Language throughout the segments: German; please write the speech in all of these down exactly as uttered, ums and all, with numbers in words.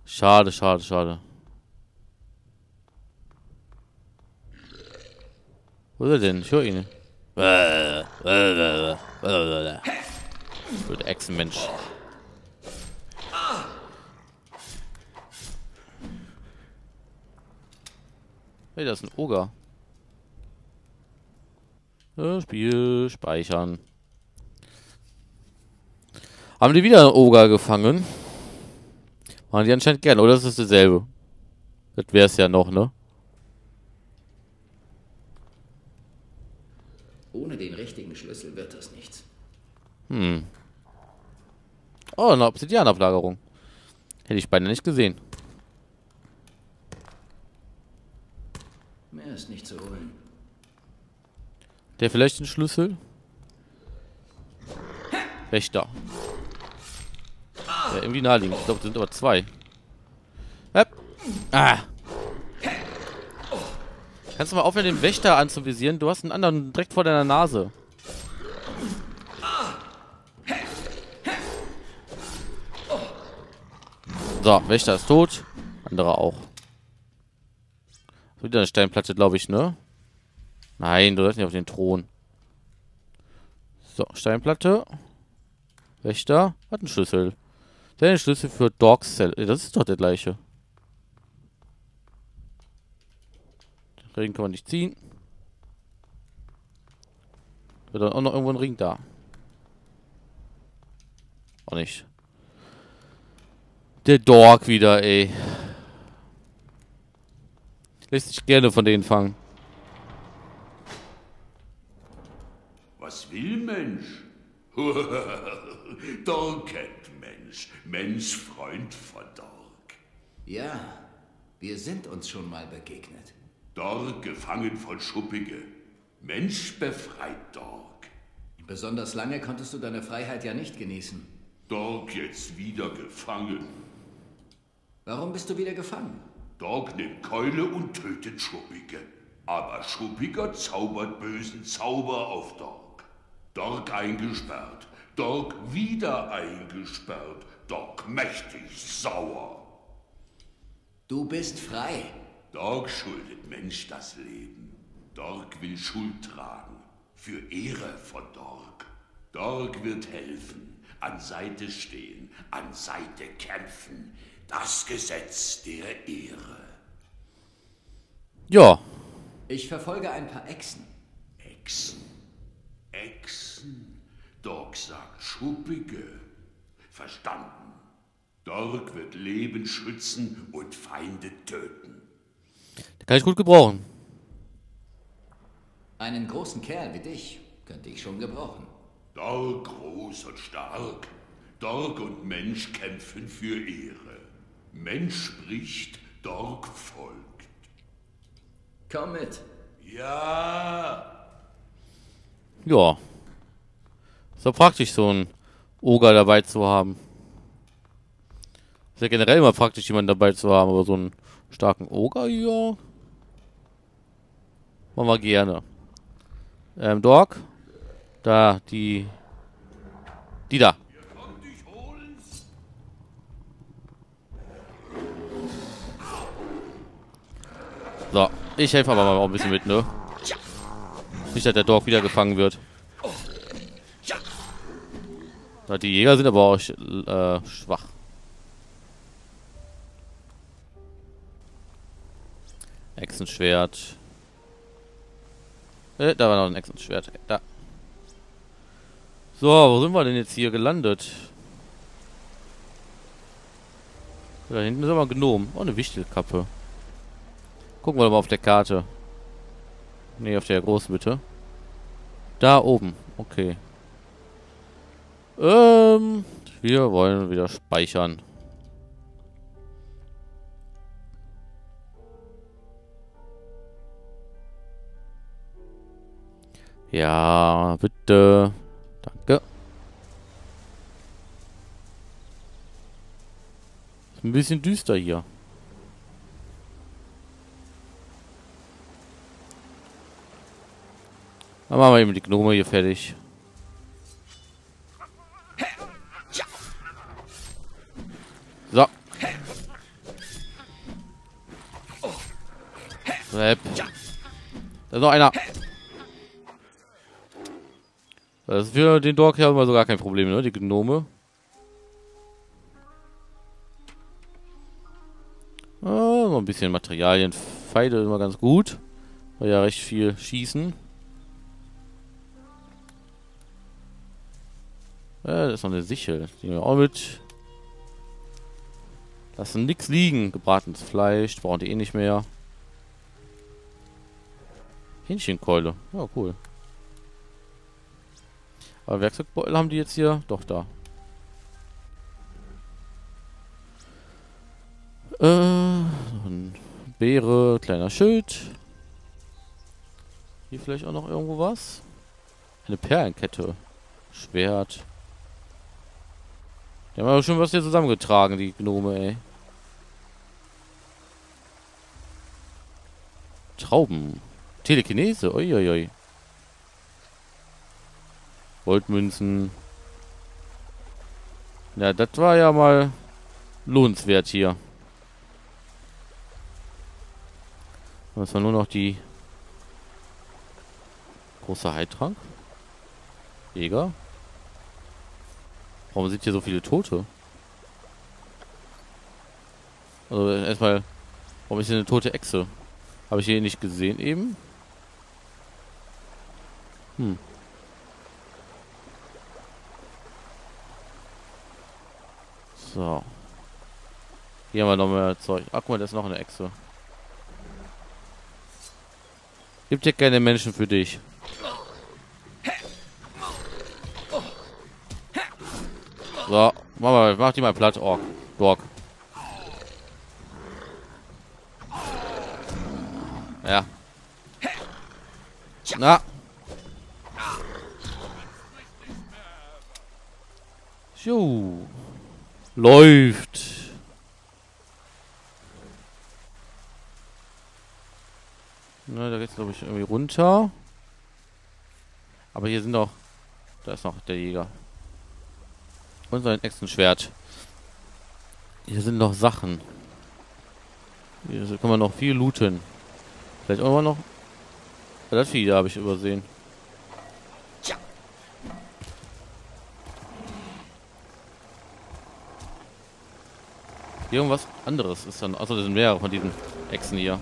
Schade, schade, schade. Wo ist er denn? Ich höre ihn. Blöde Echsenmensch. Hey, das ist ein Oger. Ja, Spiel speichern. Haben die wieder einen Oger gefangen? Machen die anscheinend gerne, oder ist es dasselbe? Das wäre es ja noch, ne? Ohne den richtigen Schlüssel wird das nichts. Hm. Oh, eine Obsidianablagerung. Hätte ich beinahe nicht gesehen. Mehr ist nicht zu holen. Der vielleicht den Schlüssel? Wächter. Ja, irgendwie naheliegend. Ich glaube, das sind aber zwei. Hep. Ah. Kannst du mal aufhören, den Wächter anzuvisieren? Du hast einen anderen direkt vor deiner Nase. So, Wächter ist tot. Andere auch. Wieder eine Steinplatte, glaube ich, ne? Nein, du läufst nicht auf den Thron. So, Steinplatte. Wächter. Hat einen Schlüssel. Der hat einen Schlüssel für Dog's Cell. Das ist doch der gleiche. Den Ring kann man nicht ziehen. Wird dann auch noch irgendwo ein Ring da. Auch nicht. Der Dog wieder, ey. Lässt sich gerne von denen fangen. Was will Mensch? Dork kennt Mensch. Mensch Freund von Dork. Ja, wir sind uns schon mal begegnet. Dork gefangen von Schuppige. Mensch befreit Dork. Besonders lange konntest du deine Freiheit ja nicht genießen. Dork jetzt wieder gefangen. Warum bist du wieder gefangen? Dork nimmt Keule und tötet Schuppige. Aber Schuppiger zaubert bösen Zauber auf Dork. Dork eingesperrt. Dork wieder eingesperrt. Dork mächtig sauer. Du bist frei. Dork schuldet Mensch das Leben. Dork will Schuld tragen. Für Ehre von Dork. Dork wird helfen. An Seite stehen. An Seite kämpfen. Das Gesetz der Ehre. Ja. Ich verfolge ein paar Echsen. Echsen. Echsen. Dork sagt Schuppige. Verstanden. Dork wird Leben schützen und Feinde töten. Den kann ich gut gebrauchen. Einen großen Kerl wie dich könnte ich schon gebrauchen. Dork groß und stark. Dork und Mensch kämpfen für Ehre. Mensch spricht, Dork folgt. Komm mit. Ja. Ja. Ist doch praktisch, so einen Oger dabei zu haben. Ist ja generell immer praktisch, jemanden dabei zu haben, aber so einen starken Oger, ja. Machen wir gerne. Ähm, Dork. Da, die. Die da. So, ich helfe aber mal auch ein bisschen mit, ne? Nicht, dass der Dork wieder gefangen wird. So, die Jäger sind aber auch äh, schwach. Echsenschwert. Äh, da war noch ein Echsenschwert. Da. So, wo sind wir denn jetzt hier gelandet? Da hinten ist aber ein Gnom. Oh, eine Wichtelkappe. Gucken wir doch mal auf der Karte. Ne, auf der großen bitte. Da oben. Okay. Ähm, wir wollen wieder speichern. Ja, bitte. Danke. Ist ein bisschen düster hier. Dann machen wir eben die Gnome hier fertig. So. Trap. Da ist noch einer. Das ist für den Dog ja immer so gar kein Problem, ne? Die Gnome. Ah, so ein bisschen Materialien. Pfeile immer ganz gut. Weil ja recht viel schießen. Ja, das ist noch eine Sichel. Die nehmen wir auch mit. Lassen nichts liegen. Gebratenes Fleisch. Brauchen die eh nicht mehr. Hähnchenkeule. Ja, cool. Aber Werkzeugbeutel haben die jetzt hier? Doch, da. Äh, ein Beere, kleiner Schild. Hier vielleicht auch noch irgendwo was? Eine Perlenkette. Schwert. Die haben aber schon was hier zusammengetragen, die Gnome, ey. Trauben. Telekinese, uiuiui. Goldmünzen. Ja, das war ja mal lohnenswert hier. Das war nur noch die große Heiltrank. Jäger. Warum sind hier so viele Tote? Also erstmal, warum ist hier eine tote Echse? Habe ich hier nicht gesehen eben? Hm. So. Hier haben wir noch mehr Zeug. Ach, guck mal, da ist noch eine Echse. Gibt ja keine Menschen für dich. So, mach, mal, mach die mal platt, Ork. Dork. Ja. Na. Jo. Läuft. Na, da geht's glaube ich irgendwie runter. Aber hier sind doch. Da ist noch der Jäger. Und sein Echsenschwert. Hier sind noch Sachen. Hier kann man noch viel looten. Vielleicht auch mal noch. Das Vieh, da habe ich übersehen. Irgendwas anderes ist dann. Achso, das sind mehrere von diesen Echsen hier.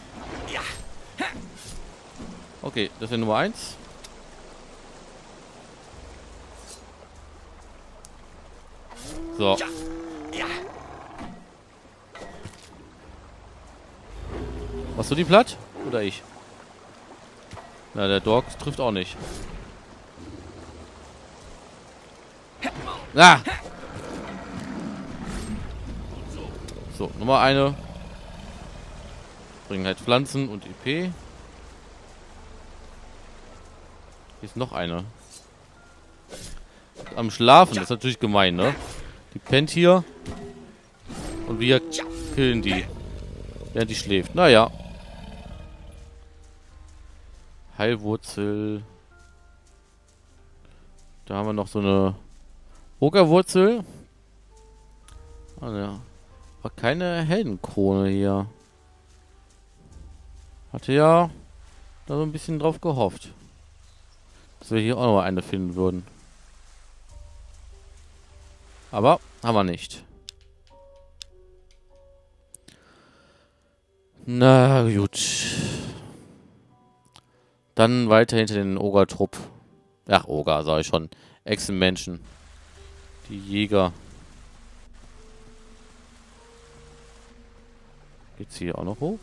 Okay, das ist Nummer eins. So. Machst du die platt? Oder ich? Na, der Dog trifft auch nicht. Ah! So, Nummer eine. Bringen halt Pflanzen und E P. Hier ist noch eine. Am Schlafen, das ist natürlich gemein, ne? Die pennt hier. Und wir killen die. Während die schläft. Naja. Heilwurzel. Da haben wir noch so eine Ogerwurzel. Ah, ja. Aber keine Heldenkrone hier. Hatte ja da so ein bisschen drauf gehofft, dass wir hier auch noch eine finden würden. Aber haben wir nicht. Na gut. Dann weiter hinter den Ogertrupp. Ach, Oger, sag ich schon. Echsenmenschen. Die Jäger. Geht's hier auch noch hoch?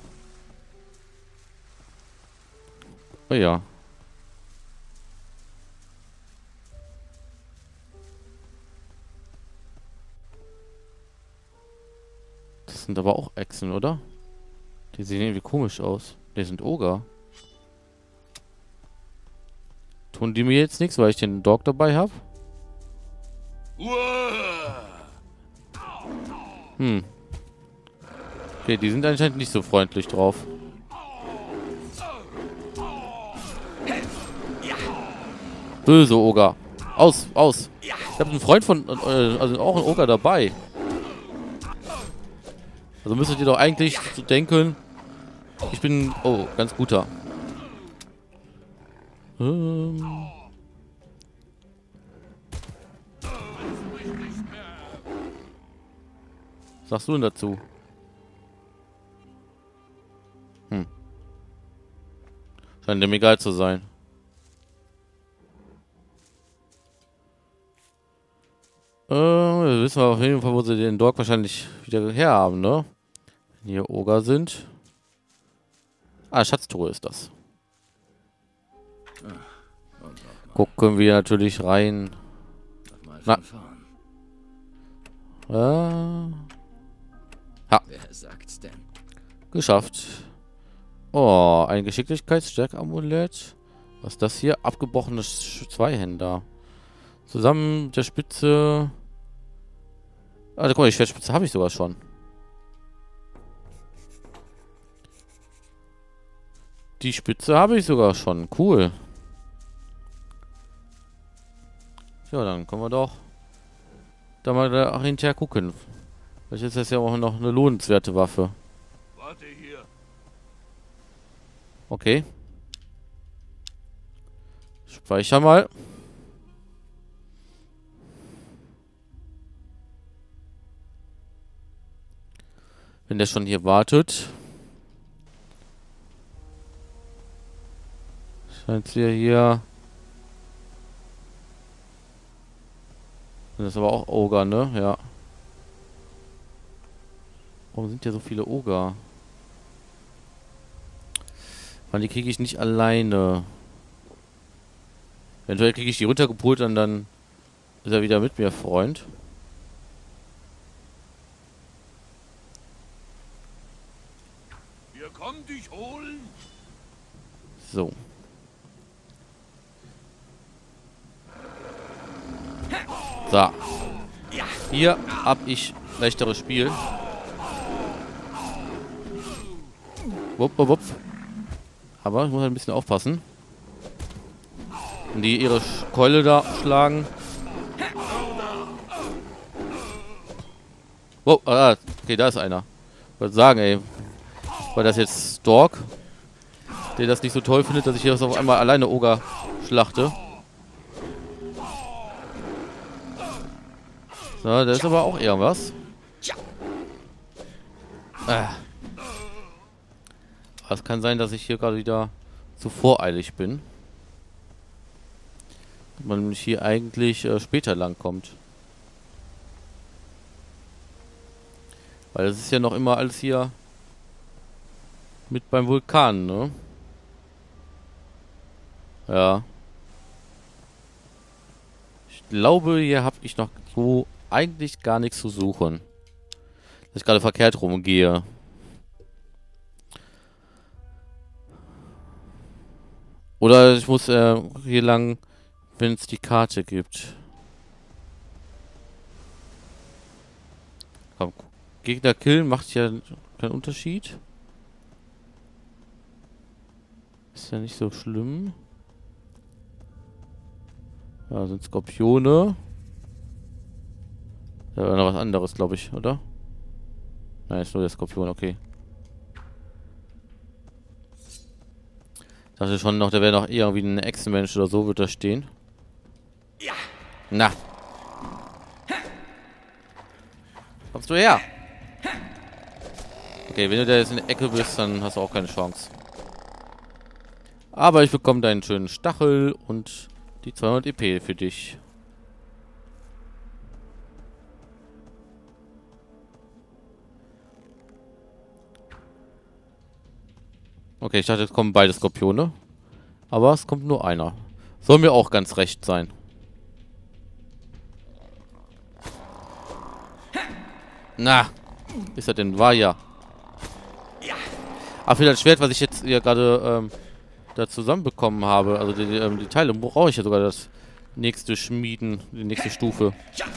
Oh ja. Das sind aber auch Echsen, oder? Die sehen irgendwie komisch aus. Die sind Oger. Tun die mir jetzt nichts, weil ich den Dog dabei habe? Hm. Okay, die sind anscheinend nicht so freundlich drauf. Böse Oger. Aus, aus. Ich habe einen Freund von, äh, also auch einen Oger dabei. Also müsstet ihr doch eigentlich so denken, Ich bin... Oh, ganz guter. Ähm... Was sagst du denn dazu? Hm. Scheint dem egal zu sein. Äh, wir wissen auf jeden Fall, wo sie den Dork wahrscheinlich wieder herhaben, ne? Wenn hier Oger sind. Ah, Schatztruhe ist das. Gucken wir natürlich rein. Na. Äh. Ha. Wer sagt's denn? Geschafft. Oh, ein Geschicklichkeitsstärk-Amulett. Was ist das hier? Abgebrochenes Zweihänder. Zusammen mit der Spitze. Ah, guck mal, die Schwertspitze habe ich sogar schon. Die Spitze habe ich sogar schon. Cool. Ja, dann können wir doch da mal da hinterher gucken. Vielleicht ist das ja auch noch eine lohnenswerte Waffe. Warte hier. Okay. Speicher mal. Wenn der schon hier wartet. Scheint ja hier. Das ist aber auch Oger, ne? Ja. Warum sind hier so viele Oger? Weil die kriege ich nicht alleine. Eventuell kriege ich die runtergepult und dann ist er wieder mit mir, Freund. Wir kommen dich holen. So. So. Hier hab ich leichteres Spiel. Wupp, wupp, wupp. Aber ich muss halt ein bisschen aufpassen. Wenn die ihre Keule da schlagen. Wow, ah, okay, da ist einer. Ich wollte sagen, ey. Weil das jetzt Stork, der das nicht so toll findet, dass ich hier auf einmal alleine Oger schlachte. So, da ist aber auch irgendwas. Ah. Es kann sein, dass ich hier gerade wieder zu voreilig bin. Und man nämlich hier eigentlich äh, später lang kommt. Weil es ist ja noch immer alles hier mit beim Vulkan, ne? Ja. Ich glaube, hier habe ich noch so eigentlich gar nichts zu suchen. Dass ich gerade verkehrt rumgehe. Oder ich muss äh, hier lang, wenn es die Karte gibt. Komm, Gegner killen macht ja keinen Unterschied. Ist ja nicht so schlimm. Ja, sind Skorpione. Da war noch was anderes, glaube ich, oder? Nein, ist nur der Skorpion, okay. Ich dachte schon noch, da wäre noch irgendwie ein Echsenmensch oder so, wird da stehen. Ja. Na. Kommst du her? Okay, wenn du da jetzt in der Ecke bist, dann hast du auch keine Chance. Aber ich bekomme deinen schönen Stachel und die zweihundert E P für dich. Okay, ich dachte, es kommen beide Skorpione. Aber es kommt nur einer. Soll mir auch ganz recht sein. Na, ist er denn? War ja. Ah, für das Schwert, was ich jetzt ja gerade ähm, da zusammenbekommen habe, also die, die, ähm, die Teile, brauche ich ja sogar das nächste Schmieden, die nächste Stufe.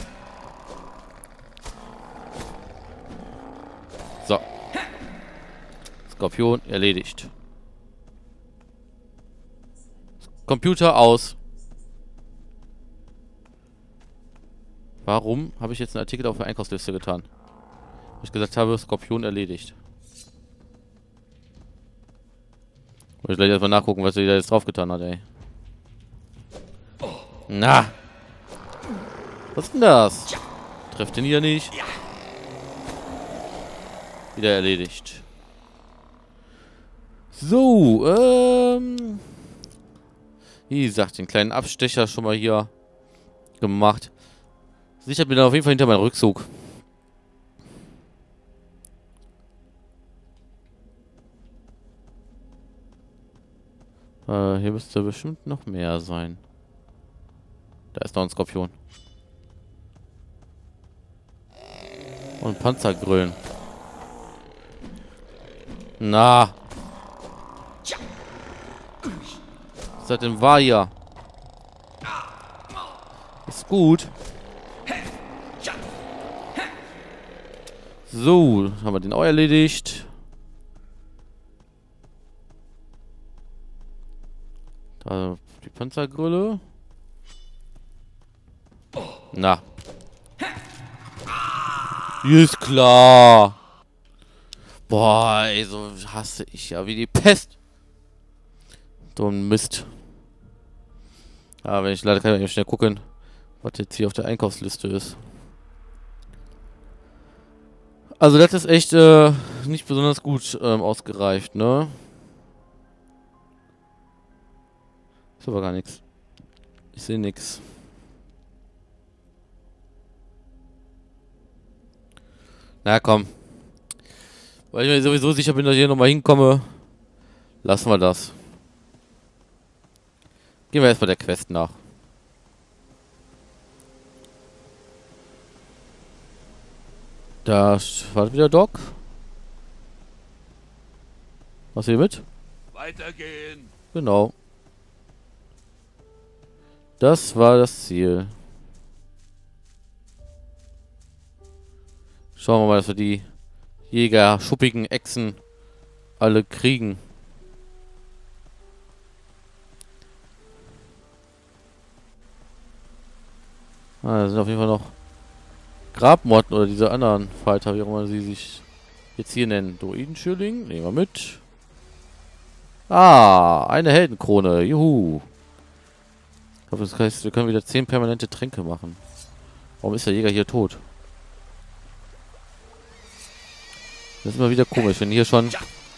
So. Skorpion erledigt. Computer aus. Warum habe ich jetzt einen Artikel auf der Einkaufsliste getan? Wo ich gesagt habe, Skorpion erledigt. Muss ich gleich erstmal nachgucken, was er da jetzt draufgetan hat, ey. Na! Was ist denn das? Trefft den hier nicht. Wieder erledigt. So, ähm... wie gesagt, den kleinen Abstecher schon mal hier gemacht. Sichert mir dann auf jeden Fall hinter meinen Rückzug. Äh, hier müsste bestimmt noch mehr sein. Da ist noch ein Skorpion. Und Panzergrillen. Na. Was hat denn war hier? Ist gut. So, haben wir den auch erledigt. Da die Panzergrille. Na. Ist klar. Boah, ey, so hasse ich ja wie die Pest. So ein Mist. Aber wenn ich leider kann ich schnell gucken, was jetzt hier auf der Einkaufsliste ist. Also das ist echt äh, nicht besonders gut ähm, ausgereift, ne? Ist aber gar nichts. Ich sehe nichts. Na komm. Weil ich mir sowieso sicher bin, dass ich hier nochmal hinkomme, lassen wir das. Gehen wir erstmal der Quest nach. Da war wieder Doc. Was hier mit? Weitergehen. Genau. Das war das Ziel. Schauen wir mal, dass wir die Jäger, schuppigen Echsen alle kriegen. Ah, da sind auf jeden Fall noch Grabmotten oder diese anderen Fighter, wie auch immer sie sich jetzt hier nennen. Druidenschürling, nehmen wir mit. Ah, eine Heldenkrone, juhu. Ich glaube, das heißt, wir können wieder zehn permanente Tränke machen. Warum ist der Jäger hier tot? Das ist immer wieder komisch, wenn hier schon...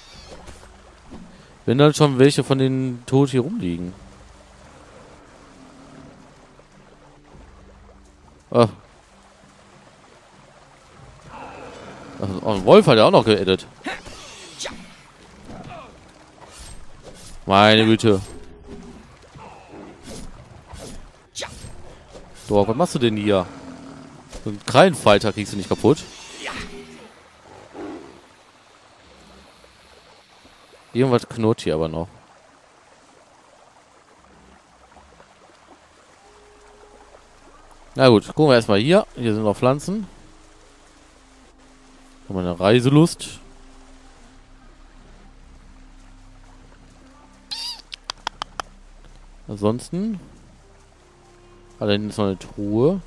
Wenn dann schon welche von den tot hier rumliegen. Ah. Also, oh, ein Wolf hat er auch noch geedit. Meine Güte. So, was machst du denn hier? So einen Krallenfighter kriegst du nicht kaputt. Irgendwas knurrt hier aber noch. Na gut, gucken wir erstmal hier. Hier sind noch Pflanzen. Haben wir eine Reiselust. Ansonsten. Ah, da hinten ist noch eine Truhe.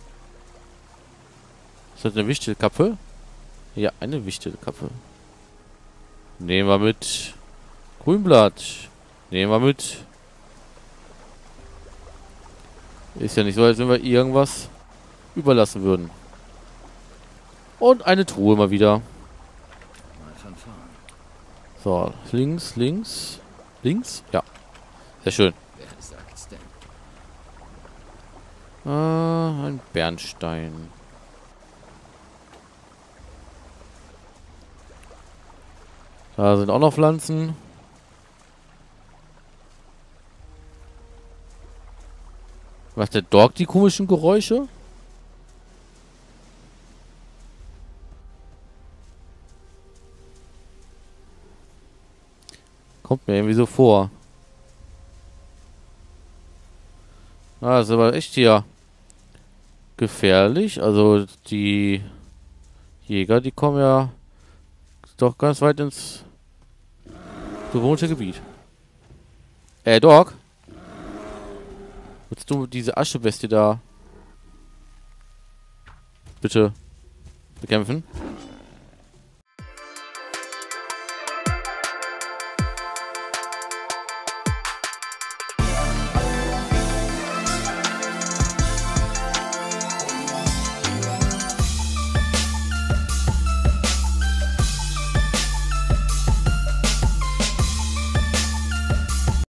Ist das eine Wichtelkappe? Ja, eine Wichtelkappe. Nehmen wir mit. Grünblatt. Nehmen wir mit. Ist ja nicht so, als wenn wir irgendwas überlassen würden. Und eine Truhe mal wieder. So, links, links. Links? Ja. Sehr schön. Wer sagt's denn? Ah, ein Bernstein. Da sind auch noch Pflanzen. Macht der Dog die komischen Geräusche? Kommt mir irgendwie so vor. Ah, das ist aber echt hier gefährlich. Also die Jäger, die kommen ja doch ganz weit ins bewohnte Gebiet. Äh, Dog? Willst du diese Aschebestie da bitte bekämpfen?